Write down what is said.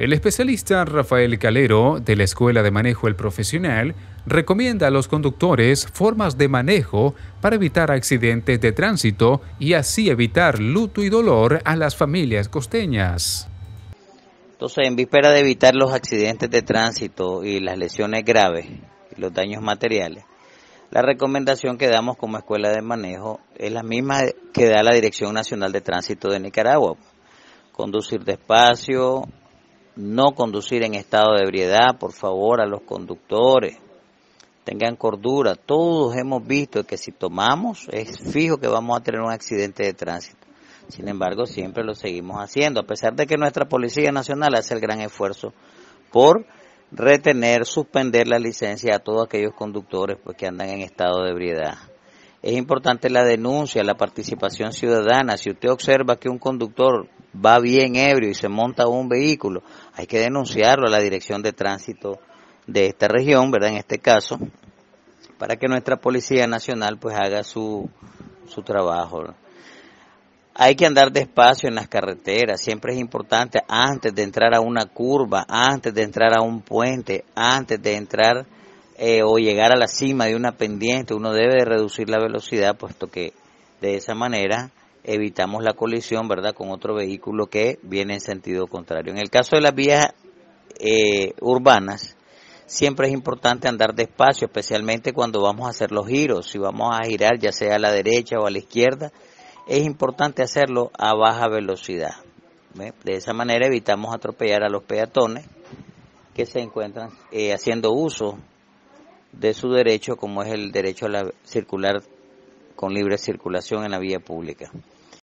El especialista Rafael Calero, de la Escuela de Manejo El Profesional, recomienda a los conductores formas de manejo para evitar accidentes de tránsito y así evitar luto y dolor a las familias costeñas. Entonces, en víspera de evitar los accidentes de tránsito y las lesiones graves y los daños materiales, la recomendación que damos como Escuela de Manejo es la misma que da la Dirección Nacional de Tránsito de Nicaragua. Conducir despacio, no conducir en estado de ebriedad, por favor, a los conductores. Tengan cordura. Todos hemos visto que si tomamos es fijo que vamos a tener un accidente de tránsito. Sin embargo, siempre lo seguimos haciendo, a pesar de que nuestra Policía Nacional hace el gran esfuerzo por retener, suspender la licencia a todos aquellos conductores pues, que andan en estado de ebriedad. Es importante la denuncia, la participación ciudadana. Si usted observa que un conductor va bien ebrio y se monta a un vehículo, hay que denunciarlo a la Dirección de Tránsito de esta región, ¿verdad? En este caso, para que nuestra Policía Nacional pues haga su trabajo, ¿no? Hay que andar despacio en las carreteras, siempre es importante antes de entrar a una curva, antes de entrar a un puente, antes de entrar o llegar a la cima de una pendiente, uno debe de reducir la velocidad, puesto que de esa manera evitamos la colisión, ¿verdad?, con otro vehículo que viene en sentido contrario. En el caso de las vías urbanas, siempre es importante andar despacio, especialmente cuando vamos a hacer los giros. Si vamos a girar ya sea a la derecha o a la izquierda, es importante hacerlo a baja velocidad. ¿Ve? De esa manera evitamos atropellar a los peatones que se encuentran haciendo uso de su derecho, como es el derecho a circular con libre circulación en la vía pública.